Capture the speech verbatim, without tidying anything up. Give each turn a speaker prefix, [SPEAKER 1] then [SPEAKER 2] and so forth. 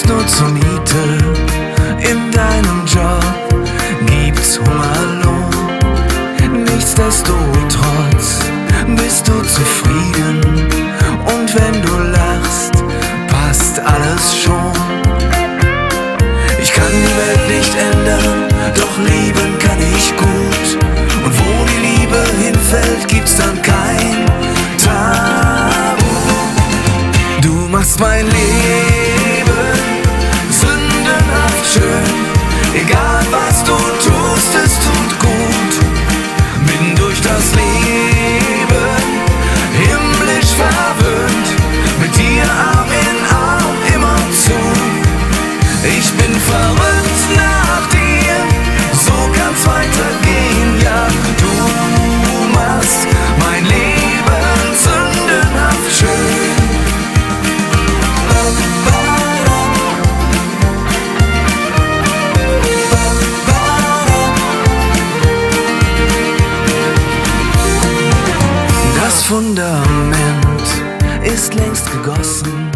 [SPEAKER 1] lebst nur zur Miete, in deinem Job gibt's Hungerlohn. Nichtsdestotrotz bist du zufrieden, und wenn du lachst, passt alles schon. Ich kann die Welt nicht ändern, doch lieben kann ich gut. Und wo die Liebe hinfällt, gibt's dann kein Tabu. Du machst mein Leben sündenhaft schön. Egal was du tust, es tut gut. Bin durch das Leben himmlisch verwöhnt, mit dir Arm in Arm immer zu. Ich bin verrückt nach dir, so kann's weitergehen, ja. Du machst mein Leben sündenhaft schön. Das Fundament ist längst gegossen.